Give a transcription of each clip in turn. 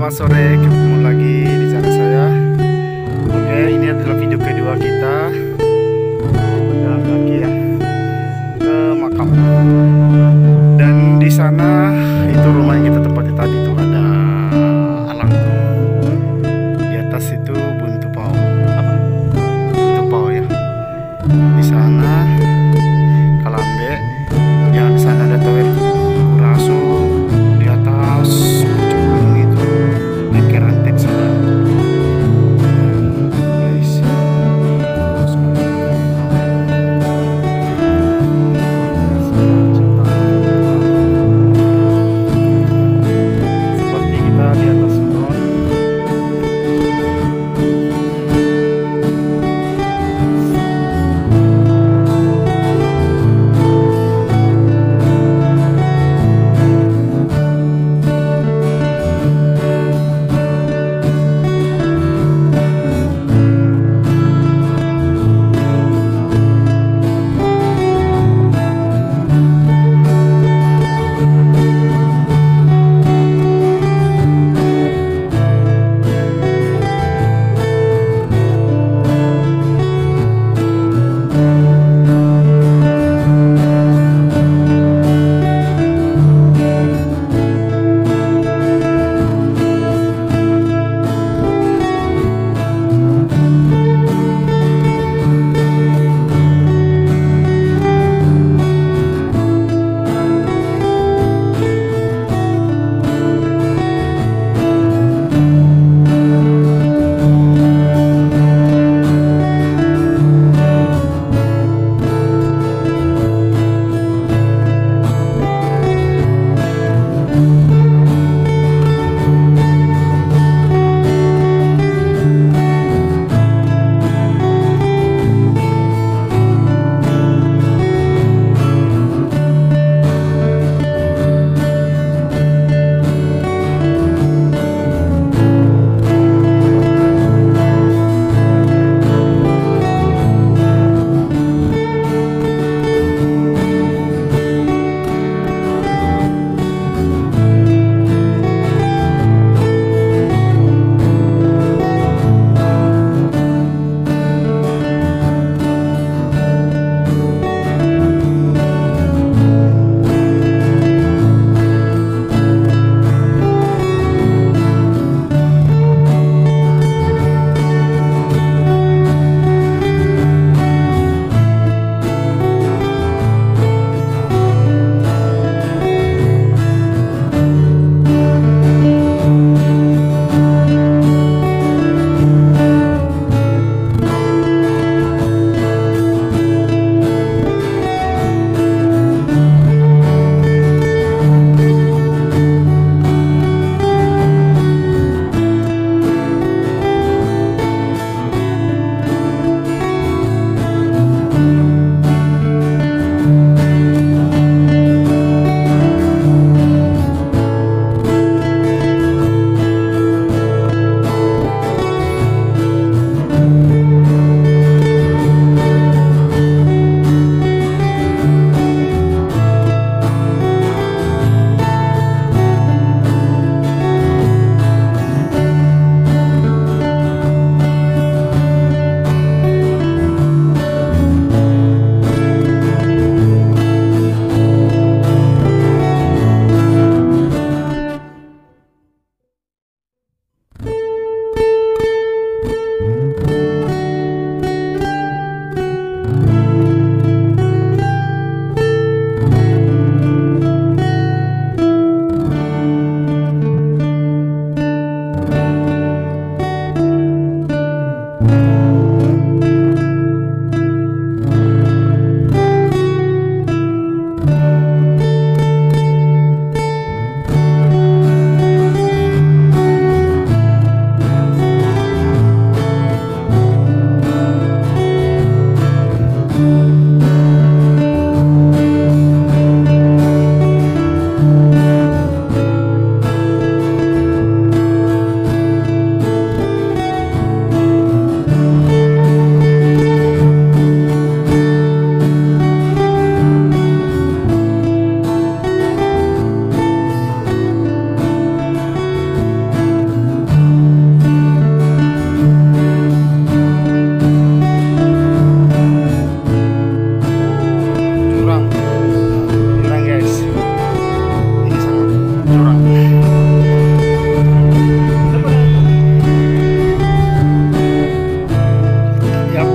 selamat sore, ketemu lagi di channel saya. Oke, ini adalah video kedua kita berjalan kaki ya ke makam. Dan di sana itu rumah yang kita tempati tadi itu ada alang. Di atas itu buntu pau. Apa? Buntu pau ya. Di sana kalambe, yang di sana ada tower kurasu, di atas pucuk gunung itu lengkeran tek sana.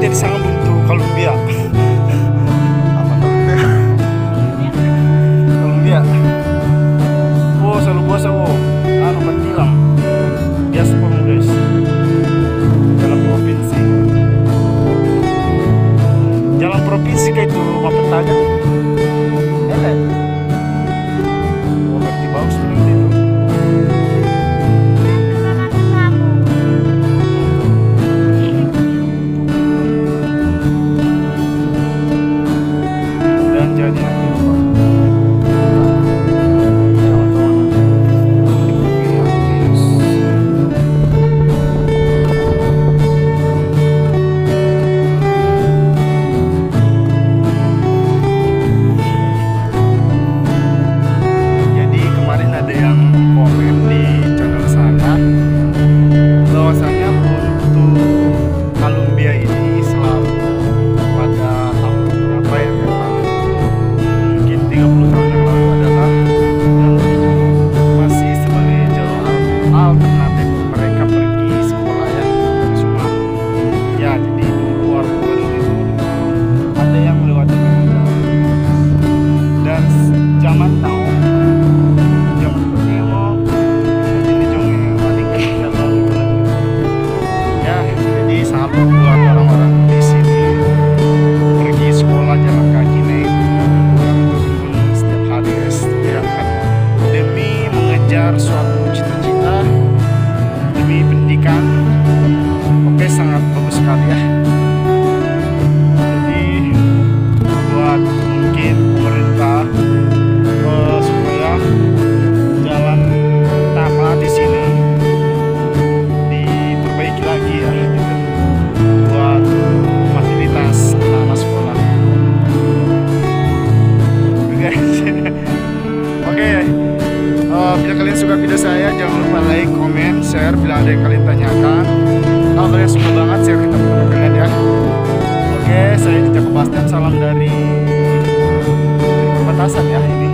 jadi sangat buntu Columbia. Apa Columbia? Oh, selalu puasa oh. Anu bertilang. Biasa pun guys. Jalan provinsi. Jalan provinsi kayak itu apa petanya? Enak. Oh, berarti bagus seperti itu. Dan jadi suatu cita-cita demi pendidikan. Oke, sangat bagus sekali ya. Jadi buat mungkin pemerintah supaya jalan utama di sini diperbaiki lagi ya gitu. Buat fasilitas anak-anak sekolah. Oke. Bila kalian suka video saya, jangan lupa like, comment, share. Bila ada yang kalian tanyakan, kalau kalian suka banget, share kita kepada kalian ya. Oke, saya Jaka Bastian, salam dari perbatasan ya ini.